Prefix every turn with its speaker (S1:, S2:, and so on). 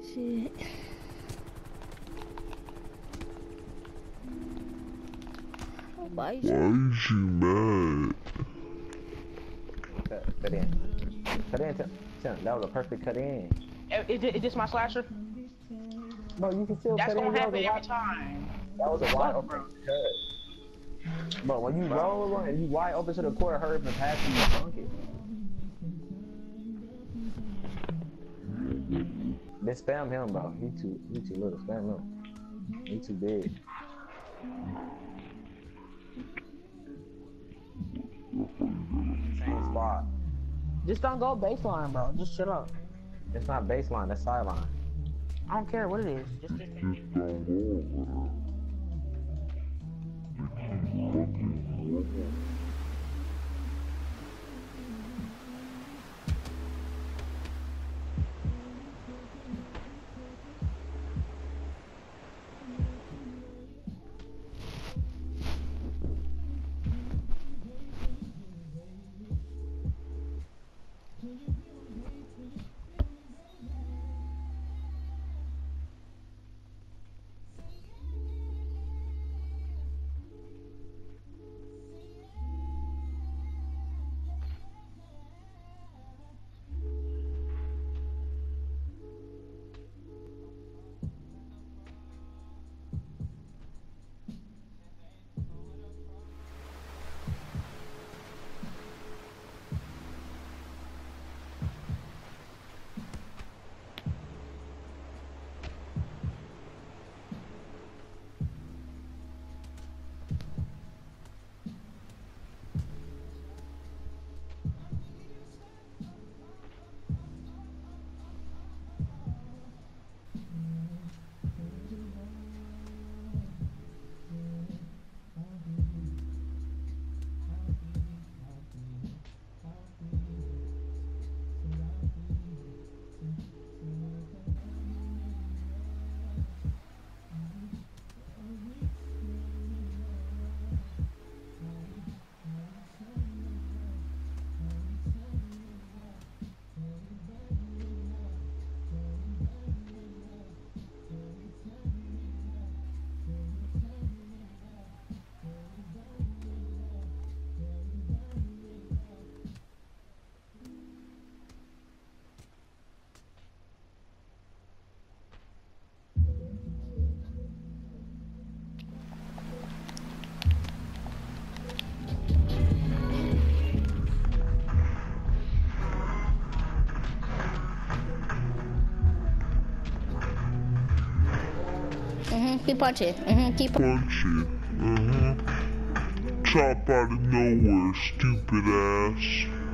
S1: Shit. Why is
S2: you mad?
S3: Cut in. Cut in, Tim. That was a perfect cut in.
S4: Is this my slasher?
S3: Bro, you can still
S4: That's
S3: cut in.
S4: gonna happen every time.
S3: That was a wide open cut. But when you roll and you wide open to the court, hurry up and pass and you dunk it. Then spam him, bro. He too little. Spam him. He too big. Same spot.
S4: Just don't go baseline, bro. Just shut up.
S3: It's not baseline, that's sideline.
S4: I don't care what it is. Just
S1: keep punching. Keep
S2: punching. Chop out of nowhere, stupid ass.